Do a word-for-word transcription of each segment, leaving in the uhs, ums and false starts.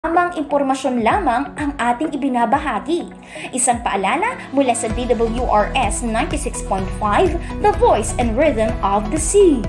Tamang impormasyon lamang ang ating ibinabahagi. Isang paalala mula sa D W R S ninety-six point five, The Voice and Rhythm of the Sea.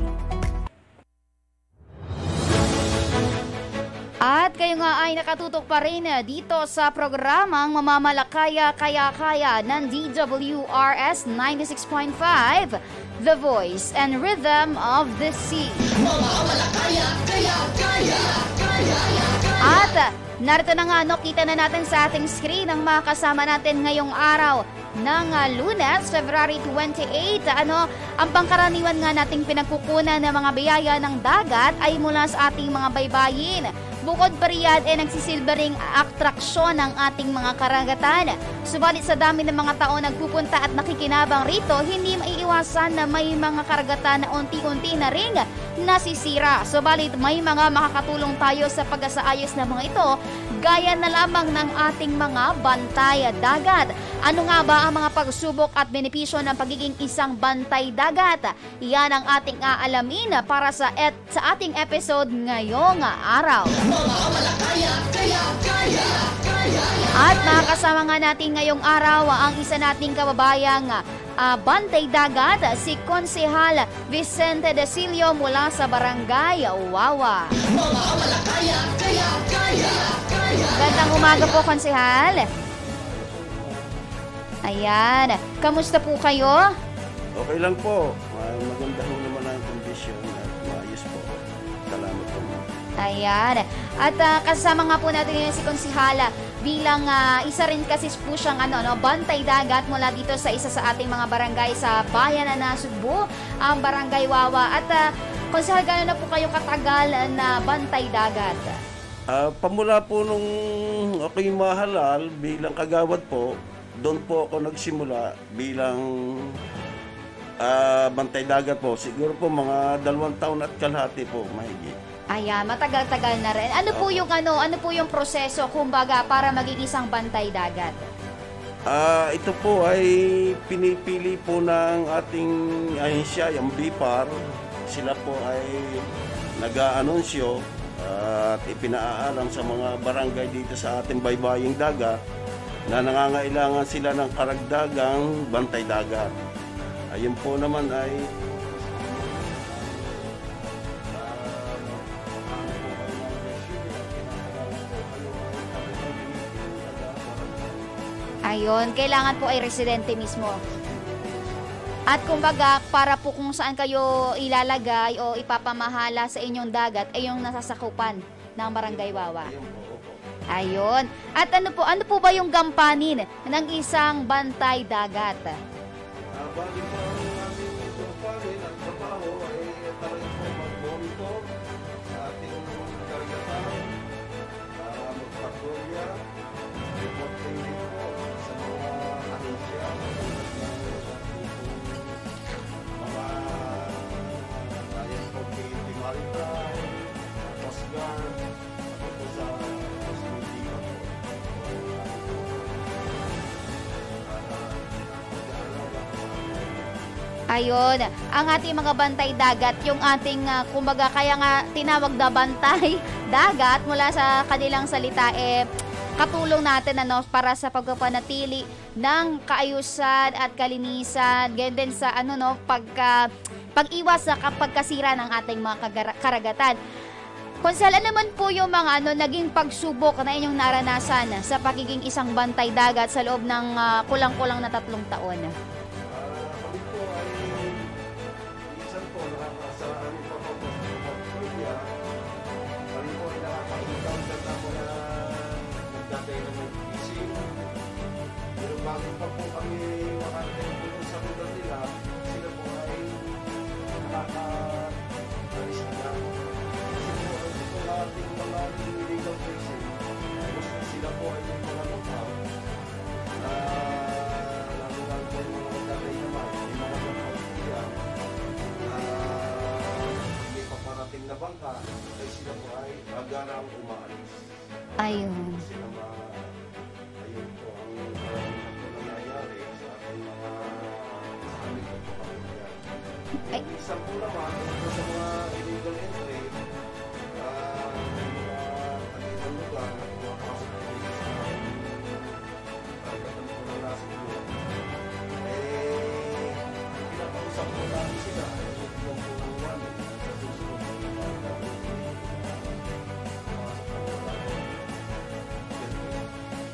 At kayo nga ay nakatutok pa rin dito sa programang Mamamalakaya Kaya Kaya ng D W R S ninety-six point five, The Voice and Rhythm of the Sea. Mamamalakaya Kaya Kaya Kaya Kaya. At narito na nga, no, kita na natin sa ating screen ang mga kasama natin ngayong araw ng uh, Lunes, February twenty-eighth. Ano, ang pangkaraniwan nga nating pinagkukunan ng mga biyaya ng dagat ay mula sa ating mga baybayin. Bukod pa riyan ay nagsisilbering atraksyon ng ating mga karagatan. Subalit sa dami ng mga tao nagpupunta at nakikinabang rito, hindi maiiwasan na may mga karagatan na unti-unti na ring nasisira. Subalit may mga makakatulong tayo sa pag-asaayos ng mga ito, gaya na lamang ng ating mga bantay dagat. Ano nga ba ang mga pagsubok at benepisyo ng pagiging isang bantay dagat? Yan ang ating aalamin para sa, et, sa ating episode ngayong araw. Mamamalakaya Kaya Kaya Kaya. At makakasama nga natin ngayong araw ang isa nating kababayang uh, bantay dagat, si Konsehal Vicente Dacillo mula sa Barangay Wawa. Mamamalakaya Kaya Kaya Kaya. Gandang umaga po, Konsehal. Ayan, kamusta po kayo? Okay lang po. Maganda ho naman ang kondisyon at maayos po. Salamat po. Ayan. At uh, kasama nga po natin ngayon si Konsehala bilang uh, isa rin kasi po siyang ano, no, bantay dagat mula dito sa isa sa ating mga barangay sa bayan na Nasugbu, ang Barangay Wawa. At uh, Konsehal, gano'n na po kayo katagal na bantay dagat? Uh, pamula po nung ako'y mahalal bilang kagawad po, doon po ako nagsimula bilang uh, bantay dagat po. Siguro po mga dalawang taon at kalahati po mahigit. Ayan, matagal-tagal na rin. Ano po yung ano, ano po yung proseso kumbaga para maging isang bantay dagat? Ah, uh, ito po ay pinipili po ng ating ahensya, yung B P A R. Sila po ay nag-aanunsyo uh, at ipinaalam sa mga barangay dito sa ating baybaying dagat na nangangailangan sila ng karagdagang bantay dagat. Ayun po naman ay Ayun, kailangan po ay residente mismo. At kumbaga, para po kung saan kayo ilalagay o ipapamahala sa inyong dagat ay yung nasasakupan ng Barangay Wawa. Ayun. At ano po, ano po ba yung gampanin ng isang bantay dagat? Uh, bali po ang aming gampanin at trabaho ay talagang po mag-monitor sa ating karagatan, uh, magpatrolya, report training po sa mga ahensya, mga ayan po P N P Maritime, Coast Guard, po sa Ayun, ang ating mga bantay dagat, yung ating, uh, kumbaga, kaya nga tinawag na bantay dagat mula sa kanilang salita, eh, katulong natin ano, para sa pagpapanatili ng kaayusan at kalinisan, ganyan din sa ano, no, pagka, pag-iwas sa pagkasira ng ating mga karagatan. Konsehal, ano naman po yung mga ano, naging pagsubok na inyong naranasan sa pagiging isang bantay dagat sa loob ng uh, kulang-kulang na tatlong taon? Bago pa po kami makarating po sa lugar nila, sila po ay nakaka-alis na. Kasi po, ito na ating mga illegal fishing. Gusto sila po ay may mga lookout na lalo-lalo po yung mga magdagay naman, yung mga lookout niya na may paparating na bangka, ay sila po ay agarang umaalis. Ayun. Sila ma... Ayun po ang... Ay. Isang po naman, sa mga illegal entry, uh, mga kanilang lugar, mga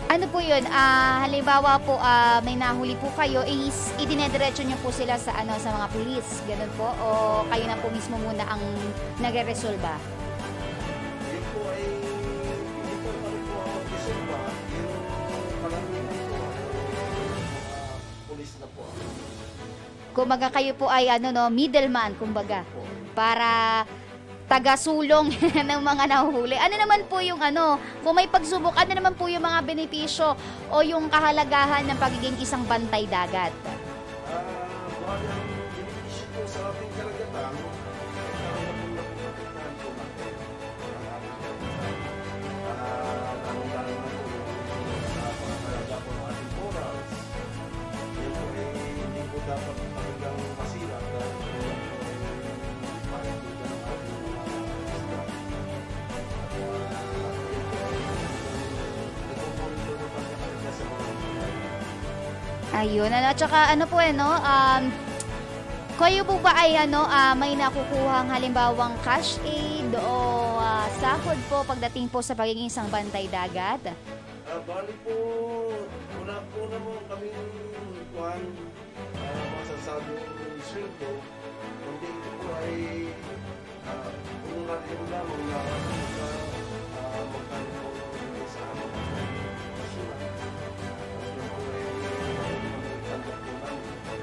Ano po yun? Ah, halimbawa po, ah, may nahuli po kayo, is idinediretso niyo po sila sa ano sa mga pulis, ganun po? O kayo na po mismo muna ang nagre-resolba? Yun po ay hindi po kami po ang mag-resolba. Yung karamihan po mga pulis na po. Kumbaga kayo po ay ano no, middleman, kumbaga, para taga-sulong ng mga nahuhuli. Ano naman po yung ano, kung may pagsubok, ano naman po yung mga benepisyo o yung kahalagahan ng pagiging isang bantay dagat? Ah, bali ang benepisyo po sa ating karagatan, ay talaga po napuprotektahan po natin ang ating karagatan. Ah, lalong-lalo na po yung sa pangalaga po ng ating corals. Yan po ay hindi po dapat talagang masira dahil po yan po ay pakikita ng ating mga isda. At ah, yan po ay nagpo-monitor ng pagkakalaga sa mga isda. Ayun, ano, at saka ano po eh, no, um, kayo po ba ay ano, ah, may nakukuhang halimbawang cash aid o ah, sahod po pagdating po sa pagiging isang bantay dagat? Ah, bali po, wala po naman kami kuhan uh, masasabing sweldo, kundi ito po ay uh, kung natin lamang na uh, magkano po hindi sa amin kasulat. At yun po ay kami tanggap po namin.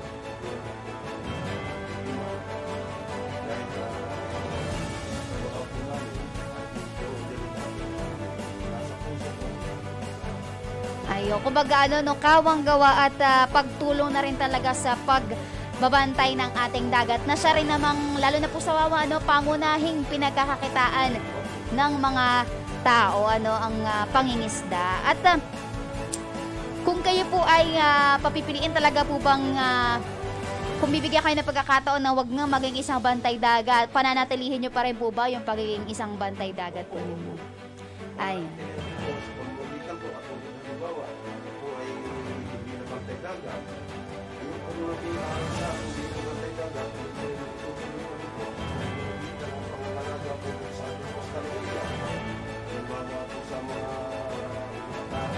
Dahil uh, trabaho po namin at ito delikado nasa puso po. Ayo, kumbaga ano, no, kawang gawa at ah, pagtulong na rin talaga sa pagbabantay ng ating dagat na siya rin namang, lalo na po sa Wawa, ano, pangunahing pinagkakakitaan ng mga tao, ano, ang ah, pangingisda. At ah, kung kayo po ay ah, papipiliin talaga po bang ah, kung bibigyan kayo ng pagkakataon na wag nga maging isang bantay dagat, pananatilihin nyo pa rin po ba yung pagiging isang bantay dagat po ninyo? Ay. Pamamagitan po at halimbawa, po ay hindi na bantay dagat. Yung po mga pinakasa, hindi na bantay dagat, ito ay natutuloy pa rin po. Pamamagitan ang pangangalaga po sa ating coastal area. Halimbawa po sa mga tao,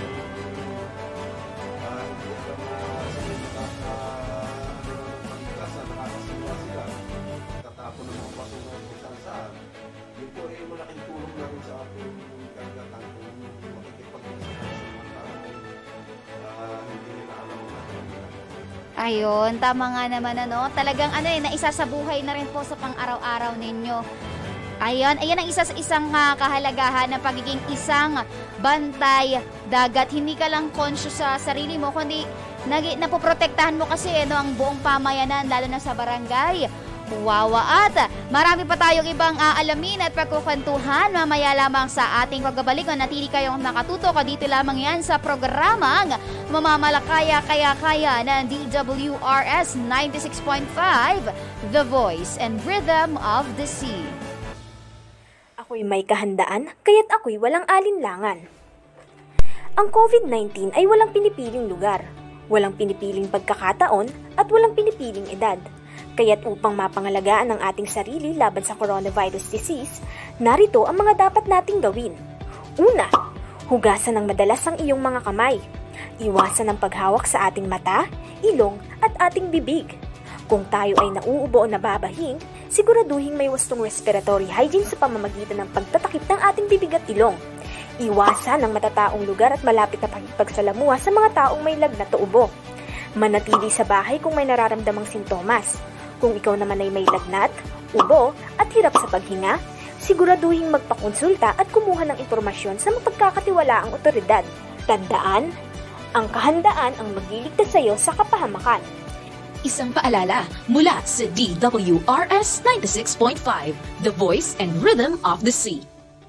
hindi alam na sa mga nakakaligtasan, nakakasiwa sila. Tatapon ng mga basura kung saan saan. Yun po ay malaking tulong na rin sa ating karagatan kung makikipag-usap sa mga tao. Uh, hindi nila alam na Ayun, tama nga naman ano. Talagang ano eh, naisasabuhay na rin po sa pang-araw-araw ninyo. Ayun, ayan ang isa sa isang uh, kahalagahan ng pagiging isang bantay dagat. Hindi ka lang conscious sa sarili mo, kundi nag- napoprotektahan mo kasi ano, ang buong pamayanan, lalo na sa barangay. Wawa, at marami pa tayong ibang aalamin at pagkukwentuhan mamaya lamang sa ating pagbabalik. Natili kayong nakatutok dito lamang yan sa programang Mamamalakaya Kaya Kaya ng D W R S ninety-six point five, The Voice and Rhythm of the Sea. Ako'y may kahandaan, kaya't ako'y walang alinlangan. Ang COVID nineteen ay walang pinipiling lugar, walang pinipiling pagkakataon, at walang pinipiling edad. Kaya't upang mapangalagaan ang ating sarili laban sa coronavirus disease, narito ang mga dapat nating gawin. Una, hugasan ng madalas ang iyong mga kamay. Iwasan ang paghawak sa ating mata, ilong, at ating bibig. Kung tayo ay nauubo o nababahing, siguraduhin may wastong respiratory hygiene sa pamamagitan ng pagtatakip ng ating bibig at ilong. Iwasan ang matataong lugar at malapit na pakipagsalamuha sa mga taong may lagnat o ubo. Manatili sa bahay kung may nararamdamang sintomas. Kung ikaw naman ay may lagnat, ubo, at hirap sa paghinga, siguraduhin magpakonsulta at kumuha ng impormasyon sa mapagkakatiwalaang otoridad. Tandaan, ang kahandaan ang magliligtas sa iyo sa kapahamakan. Isang paalala mula sa D W R S ninety-six point five, The Voice and Rhythm of the Sea.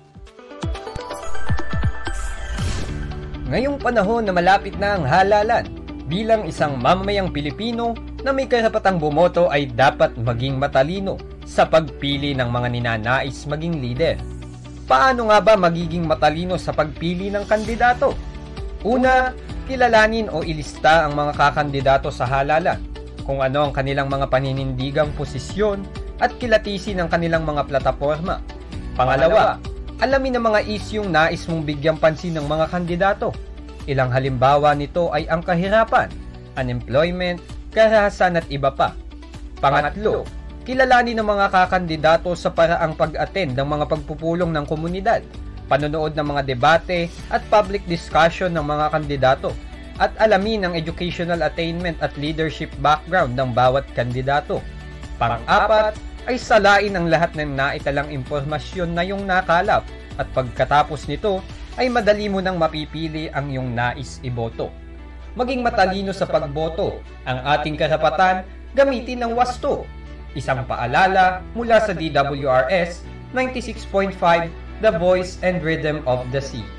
Ngayong panahon na malapit na ang halalan, bilang isang mamamayang Pilipino na may karapatang bumoto ay dapat maging matalino sa pagpili ng mga ninanais maging leader. Paano nga ba magiging matalino sa pagpili ng kandidato? Una, kilalanin o ilista ang mga kakandidato sa halalan, kung ano ang kanilang mga paninindigang posisyon at kilatisin ang kanilang mga plataporma. Pangalawa, alamin ang mga isyung nais mong bigyang pansin ng mga kandidato. Ilang halimbawa nito ay ang kahirapan, unemployment, karahasan at iba pa. Pangatlo, kilalanin ng mga kakandidato sa paraang pag-attend ng mga pagpupulong ng komunidad, panonood ng mga debate at public discussion ng mga kandidato, at alamin ang educational attainment at leadership background ng bawat kandidato. Pang-apat, ay salain ang lahat ng naitalang impormasyon na iyong nakalap at pagkatapos nito ay madali mo nang mapipili ang iyong nais iboto. Maging matalino sa pagboto, ang ating karapatan, gamitin ng wasto. Isang paalala mula sa D W R S ninety-six point five, The Voice and Rhythm of the Sea.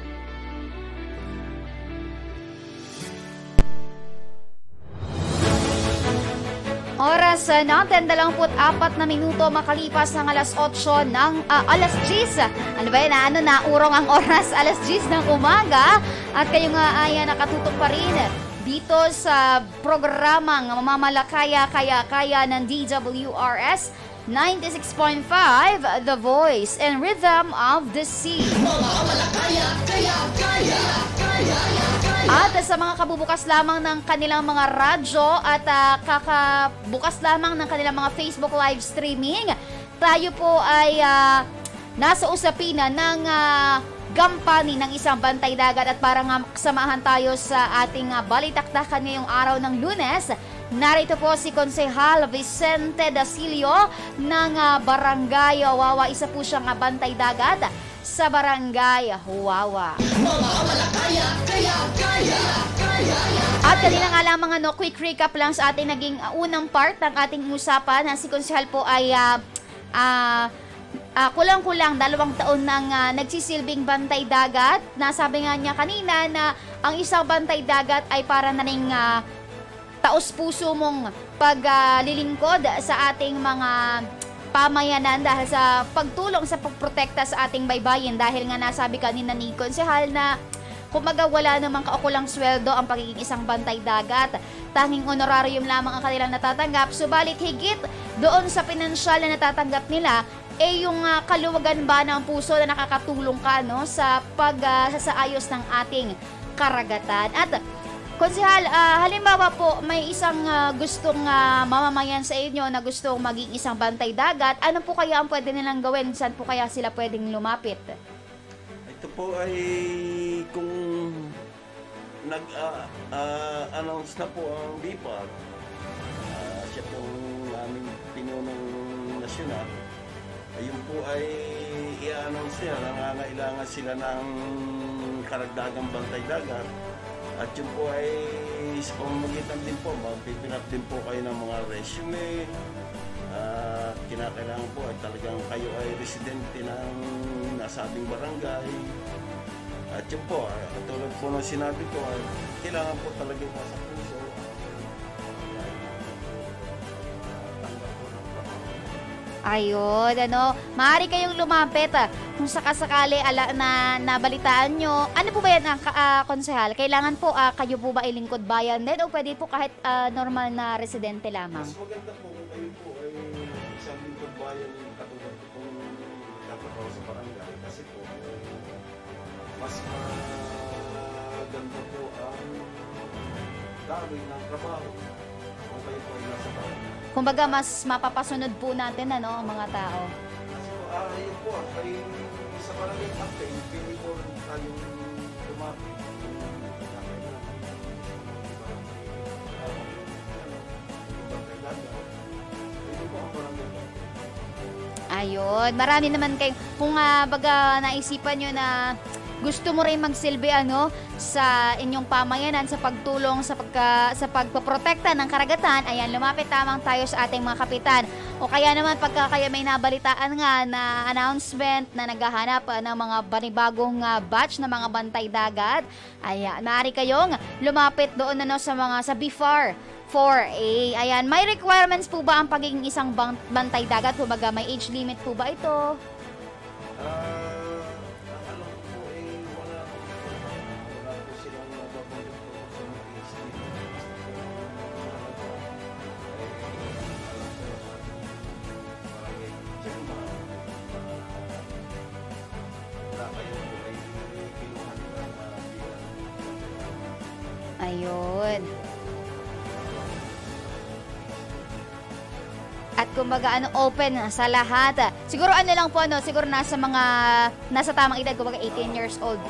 Oras uh, natin, dalawamput apat na minuto makalipas ng alas otso ng uh, alas diyes. Ano ba yun? Ano na, urong ang oras, alas diyes ng umaga. At kayo nga ay uh, nakatutok pa rin dito sa programang Mamamalakaya Kaya Kaya ng D W R S ninety-six point five, The Voice and Rhythm of the Sea. Mamamalakaya, kaya, kaya, kaya, kaya. At sa mga kabubukas lamang ng kanilang mga radyo at uh, kakabukas lamang ng kanilang mga Facebook live streaming, tayo po ay uh, nasa usapina ng uh, gampani ng isang bantay dagat at para nga samahan tayo sa ating uh, balitaktakan ngayong araw ng Lunes. Narito po si Konsehal Vicente Dacillo ng uh, Barangay Wawa. Isa po siyang uh, bantay dagat sa Barangay Wawa. Mamamalakaya, kaya, kaya, kaya. At kanina nga lamang ano, quick recap lang sa ating naging uh, unang part ng ating usapan na si Konsehal po ay uh, uh, uh, kulang-kulang dalawang taon nang uh, nagsisilbing bantay dagat. Nasabi nga niya kanina na ang isang bantay dagat ay para na ring uh, taos puso mong paglilingkod uh, sa ating mga pamayanan dahil sa pagtulong sa pagprotekta sa ating baybayin. Dahil nga nasabi kanina ni Konsehal na kumaga wala namang kaukulang sweldo ang pagiging isang bantay dagat. Tanging honorarium lamang ang kanilang natatanggap. Subalit higit doon sa pinansyal na natatanggap nila eh yung uh, kaluwagan ba ng puso na nakakatulong ka no, sa pagsasaayos uh, ng ating karagatan. At Konsehal, uh, halimbawa po, may isang uh, gustong uh, mamamayan sa inyo na gustong maging isang bantay dagat. Ano po kaya ang pwede nilang gawin? Saan po kaya sila pwedeng lumapit? Ito po ay kung nag-announce uh, uh, na po ang B I P A R, uh, siya pong aming pinunong nasyonal, ayun po ay i-announce niya na nangangailangan sila ng karagdagang bantay dagat. At yun po ay sa pamamagitan din po, magpipinap din po kayo ng mga resume. At uh, kinakailangan po ay talagang kayo ay residente ng nasabing barangay. At yun po, uh, katulad po ng sinabi ko, uh, kailangan po talaga po sa puso. Ayun, ano, maaari kayong lumapit ah, kung sakasakali ala na nabalitaan nyo. Ano po ba yan, ah, uh, Konsehal? Kailangan po uh, kayo po ba ilingkod bayan din o pwede po kahit uh, normal na residente lamang? Mas maganda po kung kayo po ay isang lingkod bayan yung katulad po kung nagtatrabaho sa barangay. Kasi po, mas maganda po ang dami ng trabaho kung kayo po ay nasa barangay. Kumbaga, mas mapapasunod po natin ano, ang mga tao. Kasi po, ah, yun po, ay sa barangay campaign, pili po tayong lumapit. Ayun, marami naman kayo. Kung uh, baga naisipan nyo na gusto mo rin magsilbi ano sa inyong pamayanan sa pagtulong sa pagka, sa pagpoprotekta ng karagatan, ayan, lumapit tamang tayo sa ating mga kapitan. O kaya naman pagka kayo may nabalitaan nga na announcement na naghahanap uh, ng mga banibagong uh, batch na mga bantay dagat, ayan, maaari kayong lumapit doon ano sa mga sa B F A R four A. Ayan, may requirements po ba ang pagiging isang bantay dagat? Kumbaga, may age limit po ba ito? Uh, Ayun. At kumbaga ano, open sa lahat. Siguro ano lang po, ano, siguro nasa mga, nasa tamang edad, kumbaga eighteen years old.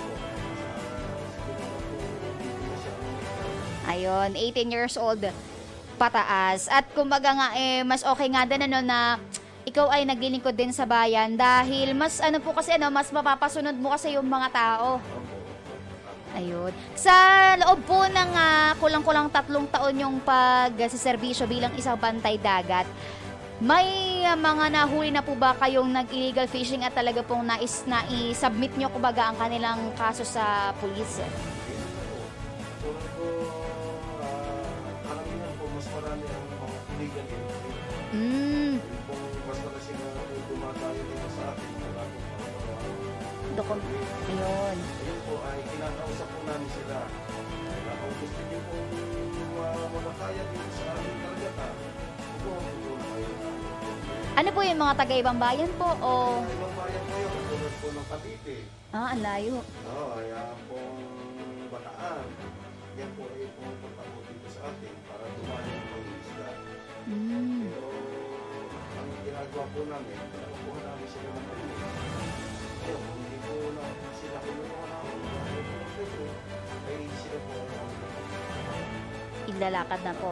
Ayun, eighteen years old pataas. At kumbaga nga, eh, mas okay nga din, ano, na ikaw ay naglilingkod din sa bayan dahil mas, ano po kasi, ano, mas mapapasunod mo kasi yung mga tao. Ayun. Sa loob po ng uh, kulang-kulang tatlong taon yung pag-serbisyo bilang isang bantay dagat, may uh, mga nahuli na po ba kayong nag-illegal fishing at talaga pong nais na i-submit nyo kumbaga ang kanilang kaso sa pulis? Tulad ko, karamihan po, mas marami ang mga illegal entry. Mm. Kung basta kasi na dumatayo dito sa atin, wala pong mga Dokum Ayun. Ayun po, ay kinakausap po namin sila. Kaya kung gusto nyo pong uh, malakaya dito sa amin karagatan, huwag po po na kayo. Ano po yung mga taga-ibang bayan po o? Ibang bayan po yun, tulad po ng Cavite. Ah, ang layo. Oo, kaya pong Bataan. Yan po ay pumunta po dito sa atin para dumali ng mga isda. Mm. Pero ang ginagawa po namin, pinakuha namin sila ng pwede. Kaya kung hindi po na sila kumuha namin ng pwede, ay sila po ang Ilalakad na po.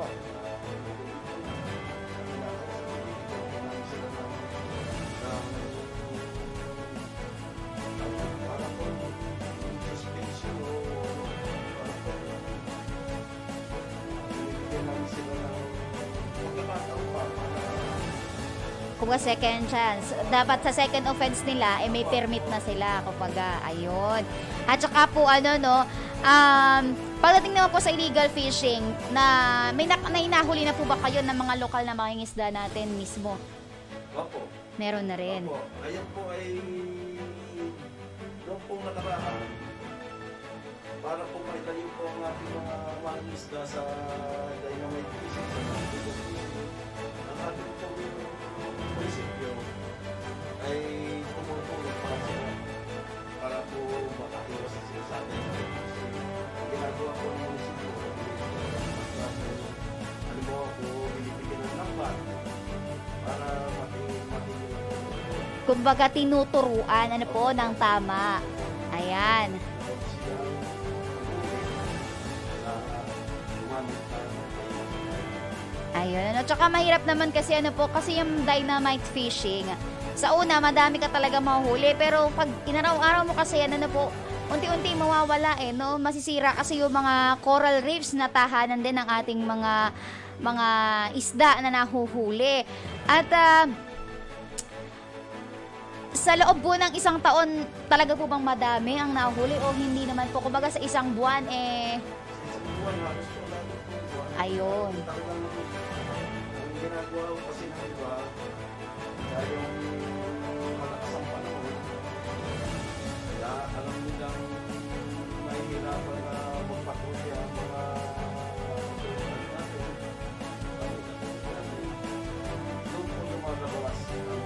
Kung second chance, dapat sa second offense nila, eh may permit na sila, kumbaga, ayun. At saka po, ano, no, um, pagdating naman po sa illegal fishing, na may na, nainahuli na po ba kayo ng mga lokal na mangingisda natin mismo? Opo. Meron na rin. Opo. Ayan po ay noong pong nakaraan, para po maitayo po ang ating mga mangingisda sa dynamite fishing, sa mga illegal fishing, ang ating po munisipyo ay tumutulong para sila para po makaiwas sila sa atin. Ang ginagawa po ng munisipyo, halimbawa po, binibigyan ng lambat para matigil. Kumbaga tinuturuan, ano po, ng tama. Ayan. Ayun, ano, tsaka mahirap naman kasi ano po, kasi yung dynamite fishing, sa una, madami ka talaga mahuhuli, pero pag inaraw-araw mo kasi yan, ano po, unti-unti mawawala eh, no? Masisira kasi yung mga coral reefs na tahanan din ng ating mga mga isda na nahuhuli. At uh, sa loob po ng isang taon, talaga po bang madami ang nahuli o hindi naman po? Kumbaga sa isang buwan, eh... Ayun. Ang ginagawa ko kasi ng iba, dahil yung malakas ang panahon, kaya alam nilang mahihirapan na magpatuloy ang mga tulad natin. Doon po lumalabalas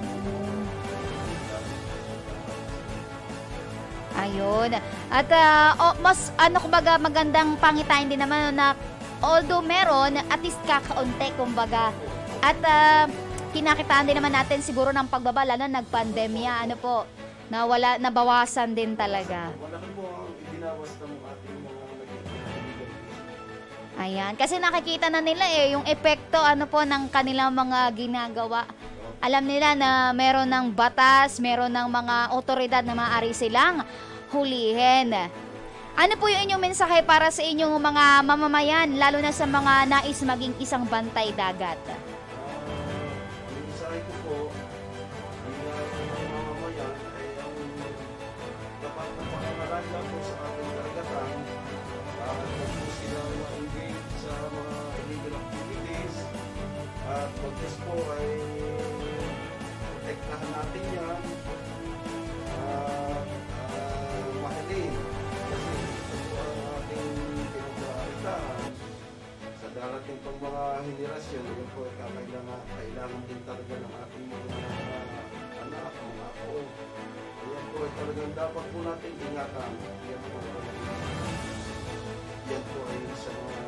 Ayun. At uh, oh, mas ano kumbaga magandang pangitain din naman na although meron, at least kakaunti kumbaga. At uh, kinakitaan din naman natin siguro ng pagbaba, lalo nagpandemya, ano po, na wala, nabawasan din talaga. Malaki po ang ibinawas ng ating mga nag-illegal. Ayan, kasi nakikita na nila eh, yung epekto ano po ng kanilang mga ginagawa. Alam nila na meron ng batas, meron ng mga otoridad na maaari silang hulihin. Ano po yung inyong mensahe para sa inyong mga mamamayan, lalo na sa mga nais maging isang bantay dagat? Uh, ang mensahe ko po, bilang mga mamamayan ay ang dapat na pangangalaga po sa ating karagatan para huwag po sila ma-engage sa mga illegal activities at pag-test po ay protektahan natin yan at uh, mahalin. Kasi ito po ang ating pinag-aaritaan sa darating pang mga henerasyon. Yan po ay kakailangan, kailangan din talaga ng ating mga anak, mga apo. Yan po ay talagang dapat po natin ingatan. Yan po, yan po ay sa mga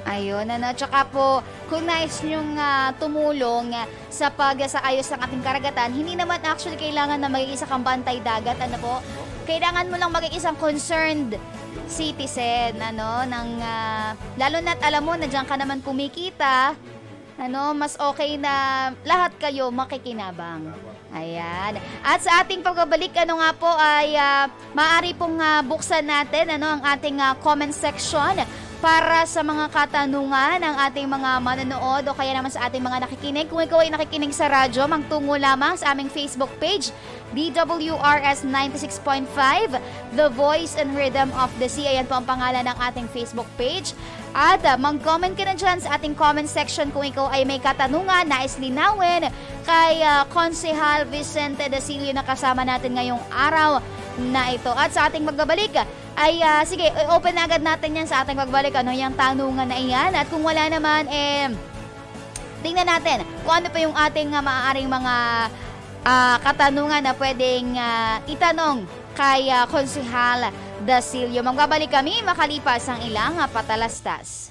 Ayun, ano, tsaka po, kung nais nyong uh, tumulong uh, sa pag-saayos ng ating karagatan, hindi naman actually kailangan na maging isa kang bantay dagat, ano po? Kailangan mo lang maging isang concerned citizen, ano, ng, uh, lalo na't alam mo na dyan ka naman kumikita, ano, mas okay na lahat kayo makikinabang. Ayan. At sa ating pagbabalik, ano nga po, ay uh, maaari pong uh, buksan natin, ano, ang ating uh, comment section para sa mga katanungan ng ating mga manonood o kaya naman sa ating mga nakikinig. Kung ikaw ay nakikinig sa radyo, magtungo lamang sa aming Facebook page, D W R S ninety-six point five, The Voice and Rhythm of the Sea. Ayan po ang pangalan ng ating Facebook page. At uh, mag-comment ka na dyan sa ating comment section kung ikaw ay may katanungan, nais linawin kay uh, Konsehal Vicente Dacillo na kasama natin ngayong araw na ito. At sa ating magbabalik, ay uh, sige, open na agad natin yan sa ating pagbalik, ano yung tanungan na iyan. At kung wala naman, eh, tingnan natin kung ano pa yung ating uh, maaaring mga uh, katanungan na pwedeng uh, itanong kay uh, Konsehal Dacillo. Magbabalik kami makalipas ang ilang uh, patalastas.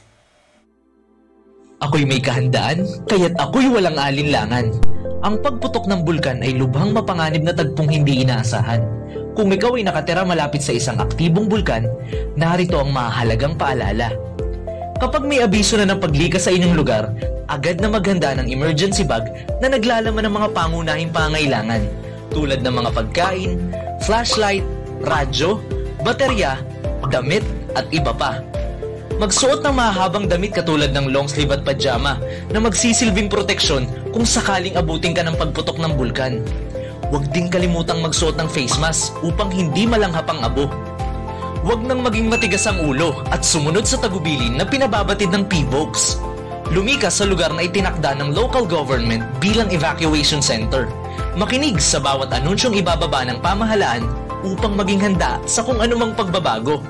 Ako'y may kahandaan, kaya't ako'y walang alinlangan. Ang pagputok ng bulkan ay lubhang mapanganib na tagpong hindi inaasahan. Kung ikaw ay nakatira malapit sa isang aktibong bulkan, narito ang mahalagang paalala. Kapag may abiso na ng paglikas sa inyong lugar, agad na maghanda ng emergency bag na naglalaman ng mga pangunahing pangailangan tulad ng mga pagkain, flashlight, radyo, baterya, damit at iba pa. Magsuot ng mahahabang damit katulad ng long sleeve at pajama na magsisilbing proteksyon kung sakaling abutin ka ng pagputok ng bulkan. Huwag din kalimutang magsuot ng face mask upang hindi malanghap ang abo. Huwag nang maging matigas ang ulo at sumunod sa tagubilin na pinababatid ng P V O Ks. Lumikas sa lugar na itinakda ng local government bilang evacuation center. Makinig sa bawat anunsyong ibababa ng pamahalaan upang maging handa sa kung anumang pagbabago.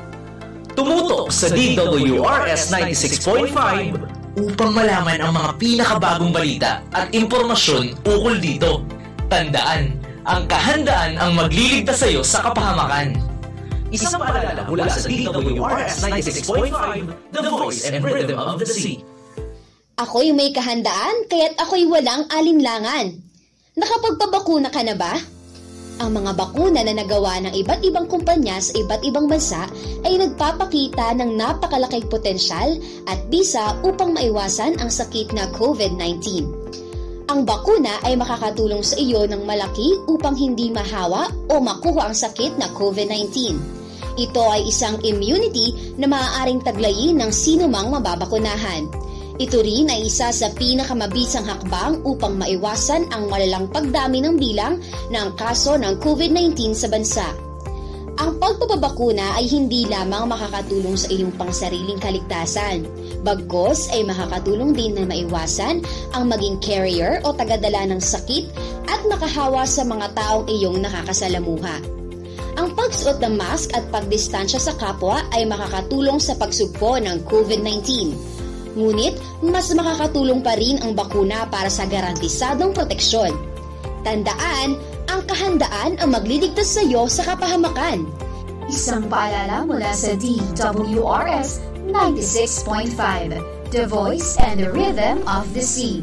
Tumutok sa D W R S ninety-six point five upang malaman ang mga pinakabagong balita at impormasyon ukol dito. Tandaan, ang kahandaan ang magliligtas sa iyo sa kapahamakan. Isang paalala mula sa D W R S ninety-six point five, The Voice and Rhythm of the Sea. Ako'y may kahandaan, kaya't ako'y walang alinlangan. Nakapagpabakuna ka na ba? Ang mga bakuna na nagawa ng iba't ibang kumpanya sa iba't ibang bansa ay nagpapakita ng napakalaking potensyal at bisa upang maiwasan ang sakit na COVID nineteen. Ang bakuna ay makakatulong sa iyo ng malaki upang hindi mahawa o makuha ang sakit na COVID nineteen. Ito ay isang immunity na maaaring taglayin ng sino mang mababakunahan. Ito rin ay isa sa pinakamabisang hakbang upang maiwasan ang malalang pagdami ng bilang ng kaso ng COVID nineteen sa bansa. Ang pagpapabakuna ay hindi lamang makakatulong sa iyong pangsariling kaligtasan, bagkus ay makakatulong din na maiwasan ang maging carrier o tagadala ng sakit at makahawa sa mga taong iyong nakakasalamuha. Ang pagsuot ng mask at pagdistansya sa kapwa ay makakatulong sa pagsugpo ng COVID nineteen. Ngunit, mas makakatulong pa rin ang bakuna para sa garantisadong proteksyon. Tandaan, ang kahandaan ang magliligtas sa iyo sa kapahamakan. Isang paalala mula sa D W R S ninety-six point five, The Voice and the Rhythm of the Sea.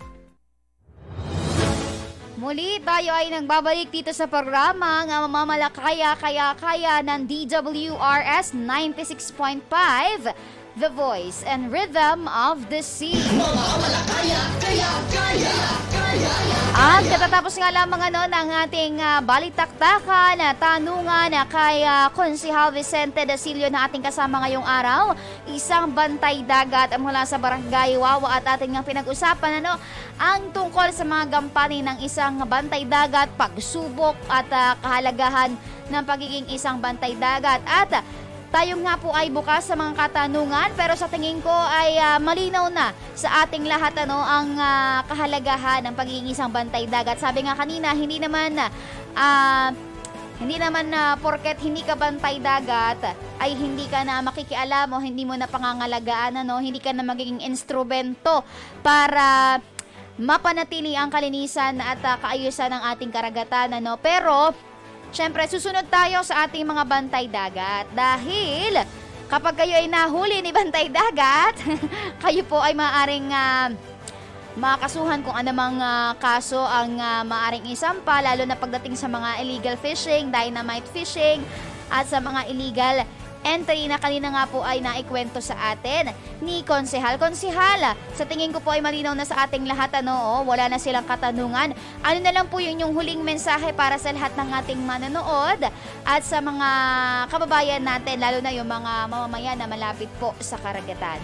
Muli tayo ay nagbabalik dito sa programa ng Mamamalakaya Kaya Kaya ng D W R S ninety-six point five, The Voice and Rhythm of the Sea. Mamamalakaya, kaya, kaya, kaya, At katatapos nga lamang ano ng ating uh, balitaktakan na tanungan na kay uh, Konsehal Vicente Dacillo na ating kasama ngayong araw, isang bantay dagat mula sa Barangay Wawa, at ating nga pinag-usapan ano ang tungkol sa mga gampanin ng isang bantay dagat, pagsubok at uh, kahalagahan ng pagiging isang bantay dagat. At uh, tayo nga po ay bukas sa mga katanungan, pero sa tingin ko ay uh, malinaw na sa ating lahat ano ang uh, kahalagahan ng pagiging isang bantay dagat. Sabi nga kanina, hindi naman uh, hindi naman na uh, porket hindi ka bantay dagat ay hindi ka na makikialam o hindi mo na pangangalagaan, ano, hindi ka na magiging instrumento para mapanatili ang kalinisan at uh, kaayusan ng ating karagatan, ano. Pero Siyempre, susunod tayo sa ating mga bantay dagat dahil kapag kayo ay nahuli ni Bantay Dagat, kayo po ay maaaring uh, makasuhan kung anumang uh, kaso ang uh, maaaring isampa, lalo na pagdating sa mga illegal fishing, dynamite fishing, at sa mga illegal entry na kanina nga po ay naikwento sa atin ni Konsehal. Konsehal, sa tingin ko po ay malinaw na sa ating lahat, ano, oh, wala na silang katanungan. Ano na lang po yun yung huling mensahe para sa lahat ng ating manonood at sa mga kababayan natin, lalo na yung mga mamamayan na malapit po sa karagatan.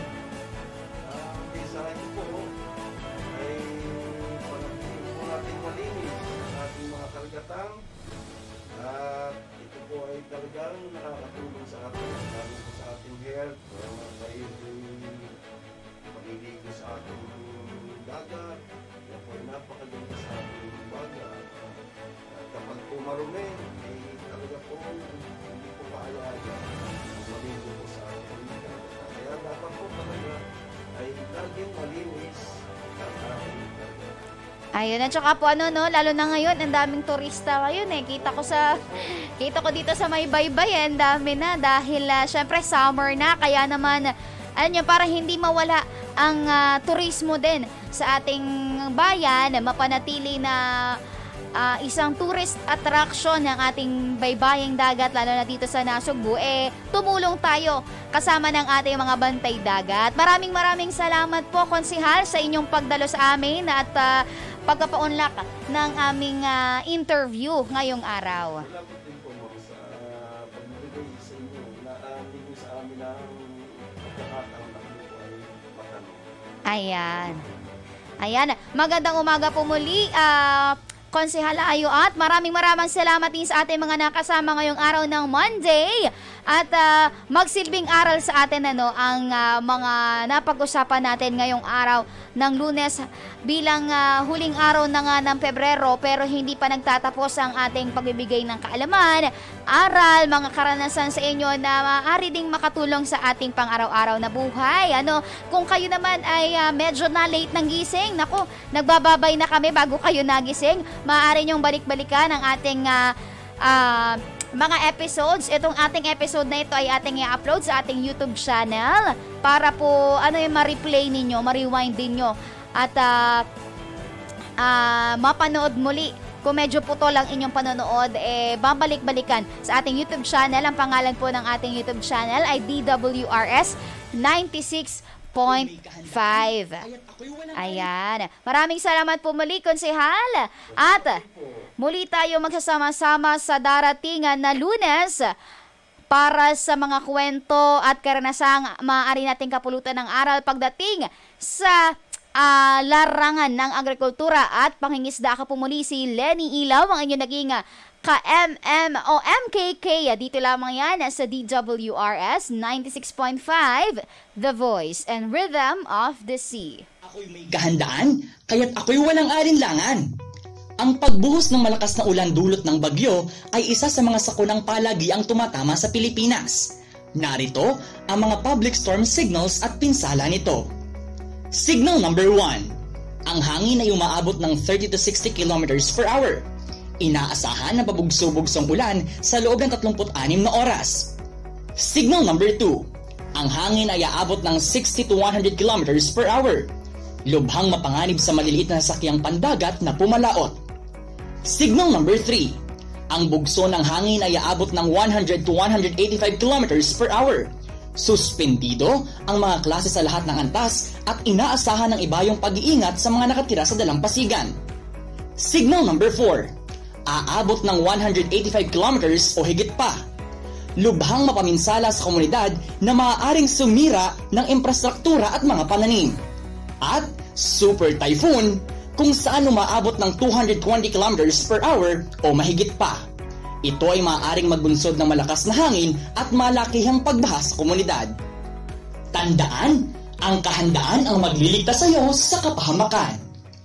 At ito po ay talagang nakakatulong sa ating, sa ating health, uh, dahil yung pagiging sa ating dagat, yan po ay napakaganda sa ating bagat. At kapag po marumi, ay talaga po hindi po paalaga ang maligo po sa ating dagat. Kaya dapat po talaga ay laging malinis ang ating dagat. Ayun, at saka po ano, no, lalo na ngayon, ang daming turista ngayon eh. Kita ko sa, kita ko dito sa may baybay, eh, ang dami na dahil uh, syempre summer na, kaya naman, alam nyo, para hindi mawala ang uh, turismo din sa ating bayan, mapanatili na uh, isang tourist attraction ng ating baybaying dagat, lalo na dito sa Nasugbu, eh, tumulong tayo kasama ng ating mga Bantay Dagat. Maraming maraming salamat po, Konsehal, sa inyong pagdalo sa amin at uh, pagpapaunlak ng aming uh, interview ngayong araw. Salamat din po ma'am sa pagbibigay sa inyo na uh, sa amin ng pagkakataon na kami po ay matanong. Ayan. Ayan. Magandang umaga po muli, uh, Konsehal Ayo, at maraming maraming salamat din sa ating mga nakasama ngayong araw ng Monday. At uh, magsilbing aral sa atin ano ang uh, mga napag-usapan natin ngayong araw ng Lunes bilang uh, huling araw na nga ng Pebrero, pero hindi pa nagtatapos ang ating pagbibigay ng kaalaman, aral, mga karanasan sa inyo na maaari ding makatulong sa ating pang-araw-araw na buhay. Ano, kung kayo naman ay uh, medyo na late ng gising, naku, nagbababay na kami bago kayo nagising, maaari nyong balik-balikan ang ating uh, uh, mga episodes. Itong ating episode na ito ay ating i-upload sa ating YouTube channel para po ano yung ma-replay ninyo, ma-rewind ninyo at uh, uh, mapanood muli. Kung medyo putol ang inyong panonood, eh babalik-balikan sa ating YouTube channel. Ang pangalan po ng ating YouTube channel ay D W R S ninety-six point five. Ayan. Maraming salamat po muli, Konsehal. At muli tayo magsasama-sama sa daratingan na Lunes para sa mga kwento at karanasang maaari nating kapulutan ng aral pagdating sa uh, larangan ng agrikultura at pangingisda. Ako po muli si Lenny Ilaw, ang inyong naging ka-M M o M K K. Dito lamang yan sa D W R S ninety-six point five, The Voice and Rhythm of the Sea. Ako'y may kahandaan, kaya't ako'y walang alinlangan. Ang pagbuhos ng malakas na ulan dulot ng bagyo ay isa sa mga sakunang palagi ang tumatama sa Pilipinas. Narito ang mga public storm signals at pinsala nito. Signal number one. Ang hangin ay umaabot ng thirty to sixty kilometers per hour. Inaasahan na pabugso-bugsong ulan sa loob ng thirty-six na oras. Signal number two. Ang hangin ay aabot ng sixty to one hundred kilometers per hour. Lubhang mapanganib sa maliliit na sasakyang pandagat na pumalaot. Signal number three. Ang bugso ng hangin ay aabot ng one hundred to one hundred eighty-five kilometers per hour. Suspendido ang mga klase sa lahat ng antas at inaasahan ng ibayong pag-iingat sa mga nakatira sa dalampasigan. Signal number four. Aabot ng one hundred eighty-five kilometers o higit pa. Lubhang mapaminsala sa komunidad na maaaring sumira ng infrastruktura at mga pananim. At super typhoon kung saan umaabot ng two hundred twenty kilometers per hour o mahigit pa. Ito ay maaaring magbunsod ng malakas na hangin at malakihang pagbaha sa komunidad. Tandaan, ang kahandaan ang magliligtas sa iyo sa kapahamakan.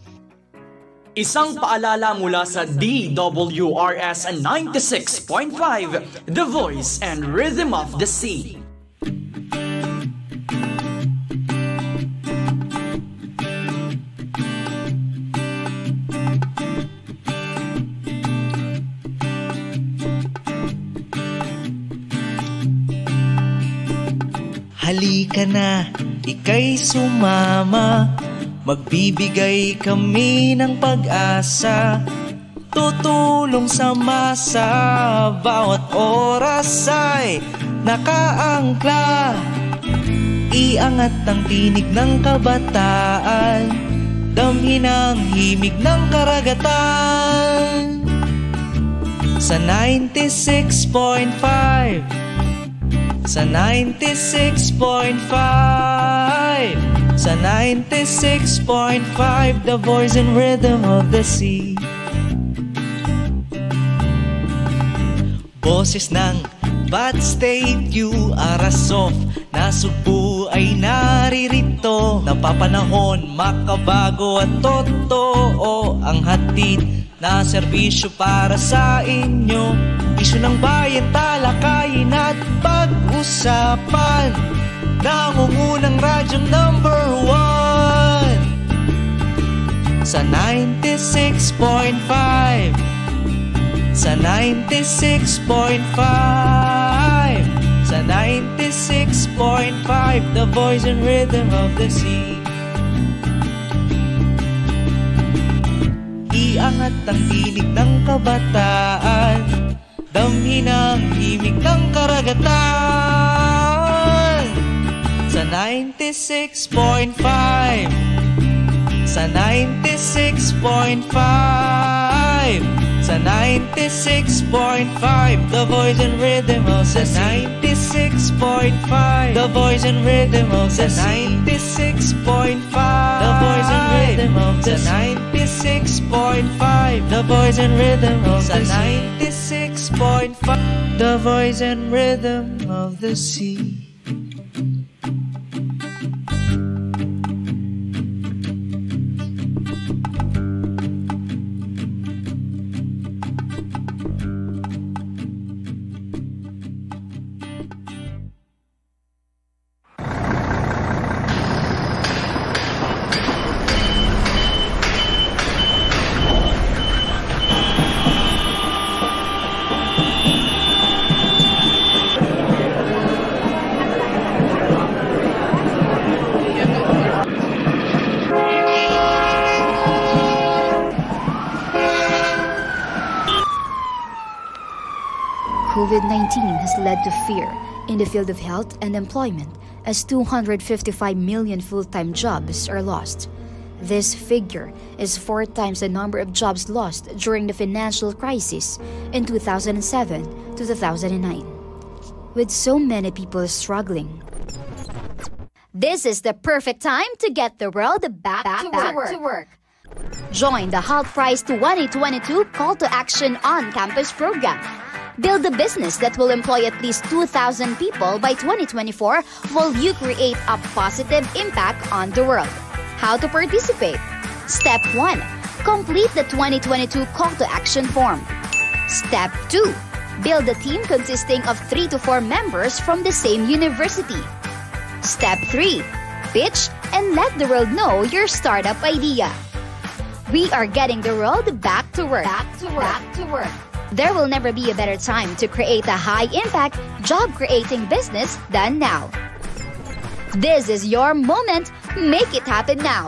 Isang paalala mula sa D W R S ninety-six point five, The Voice and Rhythm of the Sea. Halika na, ika'y sumama, magbibigay kami ng pag-asa. Tutulong sa masa, bawat oras ay nakaangkla. Iangat ang tinig ng kabataan, damhin ang himig ng karagatan. Sa ninety-six point five, sa ninety-six point five, sa ninety-six point five, the voice and rhythm of the sea. Boses ng Bat State, U, Arasof, Nasugbu ay naririto. Napapanahon, makabago at totoo ang hatid na serbisyo para sa inyo. Isyu ng bayan, talakayin at pag-usapan. Nangungunang radyong number one. Sa ninety-six point five, sa ninety-six point five, sa ninety-six point five, the voice and rhythm of the sea. Iangat ang tinig ng kabataan, damhin ang himig ng karagatan. Sa ninety-six point five, sa ninety-six point five, sa ninety-six point five, the voice and rhythm of the ninety-six point five, the voice and rhythm of the ninety-six point five, the voice and rhythm of the ninety-six point five, the voice and rhythm of the ninety-six point five, the voice and rhythm of the sea. COVID nineteen has led to fear in the field of health and employment as two hundred fifty-five million full-time jobs are lost. This figure is four times the number of jobs lost during the financial crisis in two thousand seven to two thousand nine. With so many people struggling, this is the perfect time to get the world back, back, to, back work. to work. Join the Health Prize twenty twenty-two Call to Action on Campus program. Build a business that will employ at least two thousand people by twenty twenty-four while you create a positive impact on the world. How to participate? Step one. Complete the twenty twenty-two Call to Action form. Step two. Build a team consisting of three to four members from the same university. Step three. Pitch and let the world know your startup idea. We are getting the world back to work. Back to work. Back to work. There will never be a better time to create a high-impact, job-creating business than now. This is your moment. Make it happen now.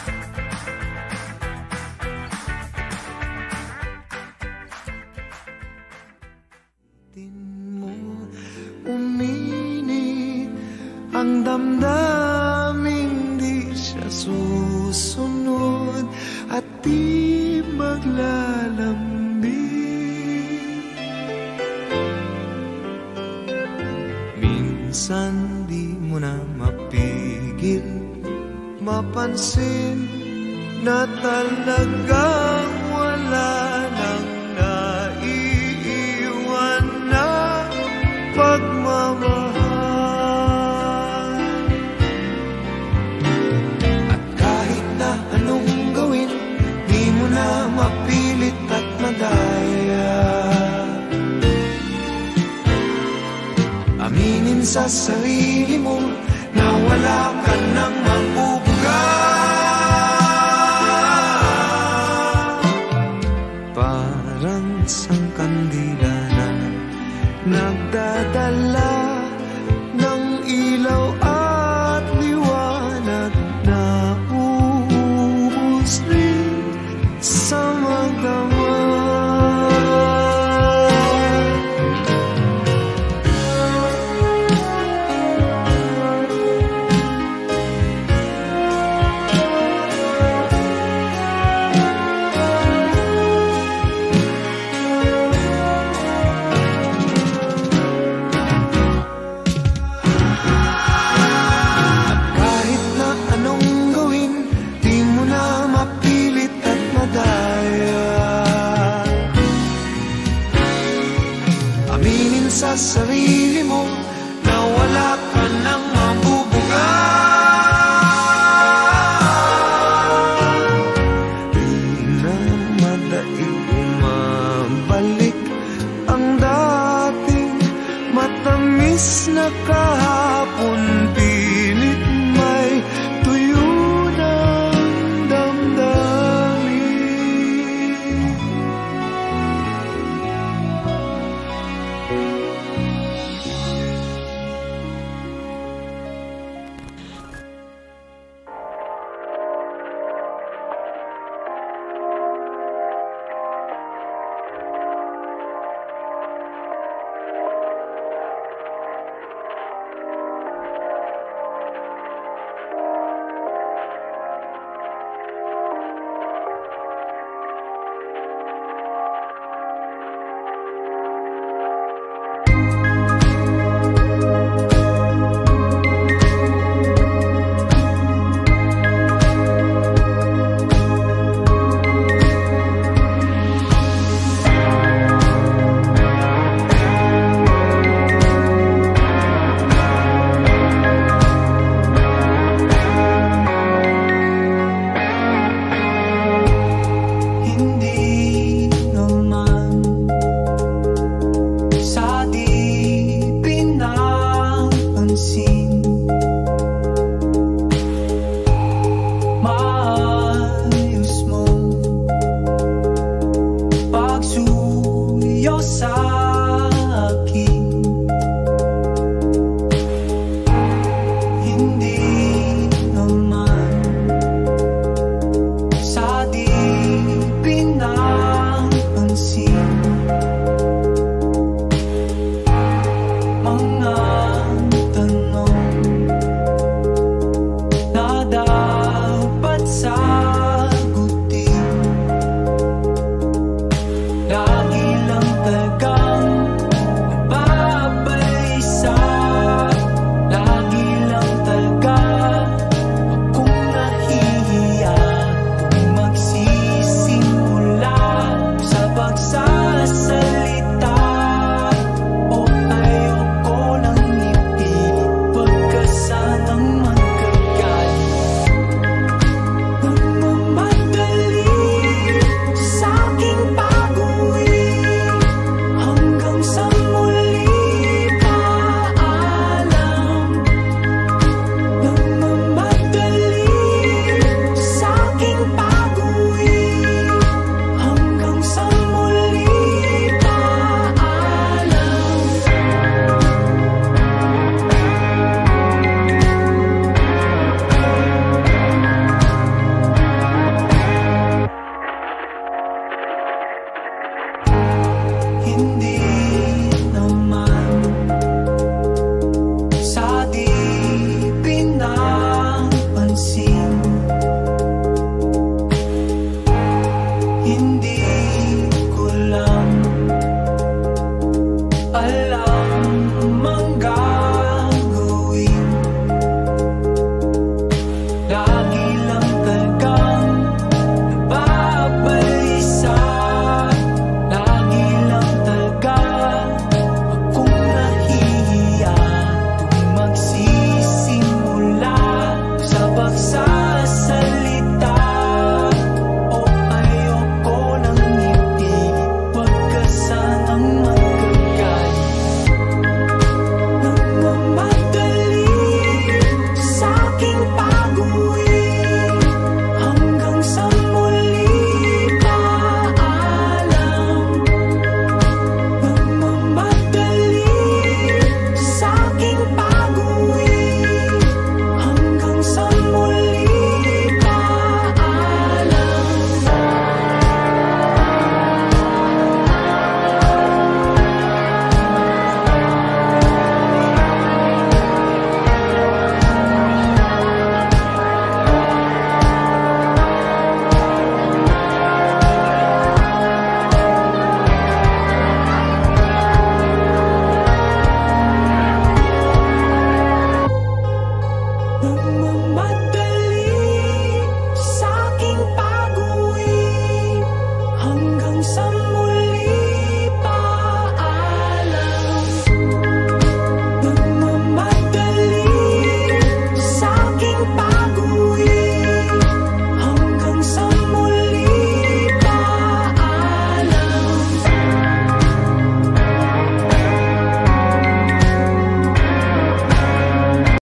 Uminit ang damdaming di siya susunod at di maglalambing. Minsan di mo na mapigil mapansin na talagang wala nang naiiwan na pagmamahal. At kahit na anong gawin, di mo na mapilit at madaya. Aminin sa sarili mo na wala ka nang mabubuga. Parang isang kandila na nagdadala ng ilaw. Imbis na kahapon